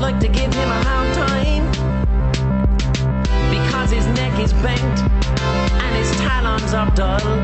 like to give him a hard time, because his neck is bent and his talons are dull.